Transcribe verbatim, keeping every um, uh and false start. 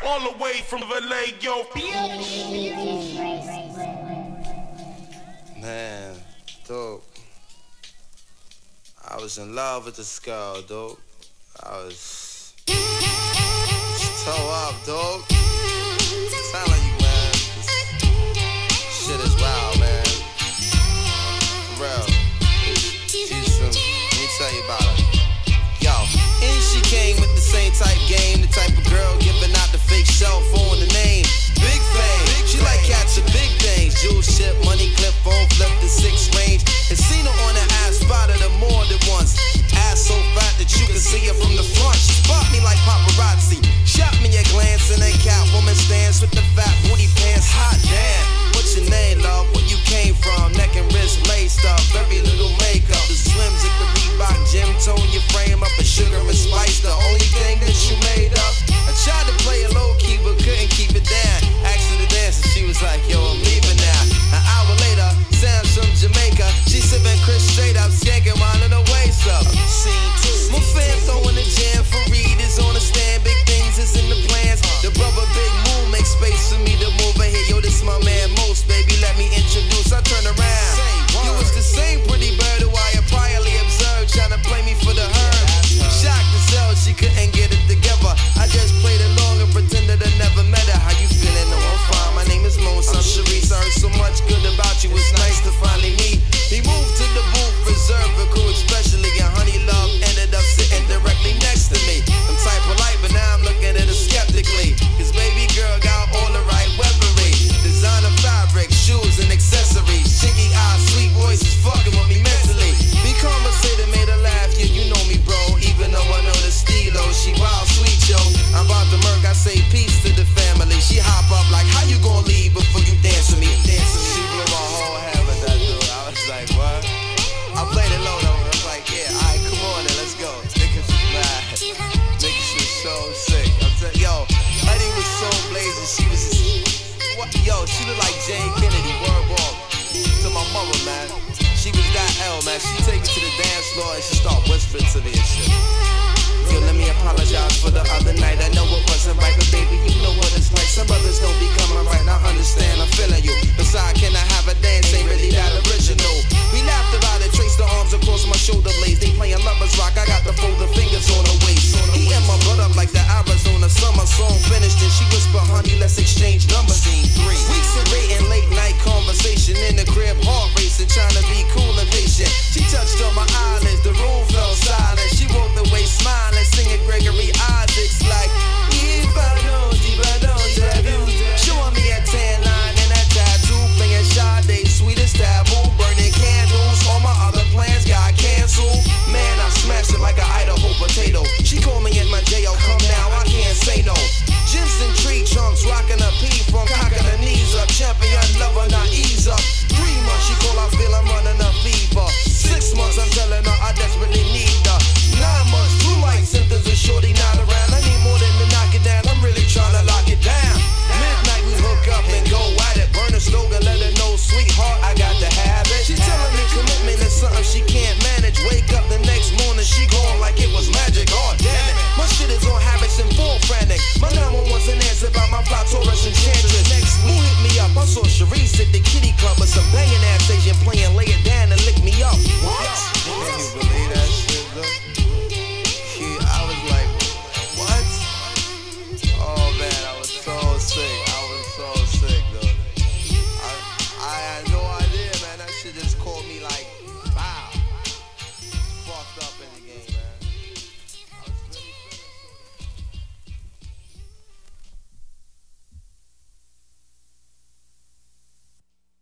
all the way from L A, yo. Man, dope. I was in love with this girl, dope. I was toe up, dope. I'm telling you, man. This shit is wild, man. For real. She's some, let me tell you about her. Yo, and she came with the same type game, the type of girl giving out the fake cell phone, the name. Big fame. She like catching big things. Jewel ship, money clip, phone flip the six range. And seen her on the ass, spotted her more than once. Ass so fat that you can see her from the front. She spot me like paparazzi. Shot me a glance and then Catwoman stands with the fat booty pants. Hot damn. What's your name, love? Where you came from? Neck and wrist laced up, very little makeup. The slims at the Reebok gym, tone your frame up, and sugar and spice. The only thing that you made up. I tried to play it low key, but couldn't keep it down. Asked her to dance, and she was like, yo, I'm leaving now. An hour later, Sam's from Jamaica. She sipping Chris straight up, skanking, winding her waist up. Scene two. My fam throwing the jam for Reed is on the stand. Big things is in the plans. The brother Big Moon makes space for me to move ahead. Yo, this my man Most, baby, let me introduce. I turn around. You was the same pretty bird who I had priorly observed, trying to play me for the herd. Shocked as hell, she couldn't get it together. I just played along and pretended I never met her. How you feeling? No, I'm fine. My name is Moon. I'm Sharice. I heard so much good about you. It's nice to finally meet. He moved to the booth, reserved for crew, especially, and Honey Love ended up sitting directly next to me. I'm type polite, but now I'm looking at her skeptically. Cause baby girl got all the right weaponry. Designer fabric, shoes and accessories. Chinky eyes, sweet voices, fucking with me mentally. Be conversated, made her laugh, yeah, you know me, bro. Even though I know the stilo, she wild, sweet, yo. I'm about to murk, I say peace to the family. She hop up like, how you gonna leave before you dance with me? Dance with me. She blew my whole head with that dude. I was like, what? I played it low though. I was like, yeah, alright, come on then, let's go. Niggas was mad. Niggas was so sick. I'm telling yo, Honey was so blazing. She was just, what? Yo, she looked like Jane Kennedy, word walk. To my mother, man. She was that L, man. She take me to the dance floor and she start whispering to me and shit. Yo, let me apologize for the other night. I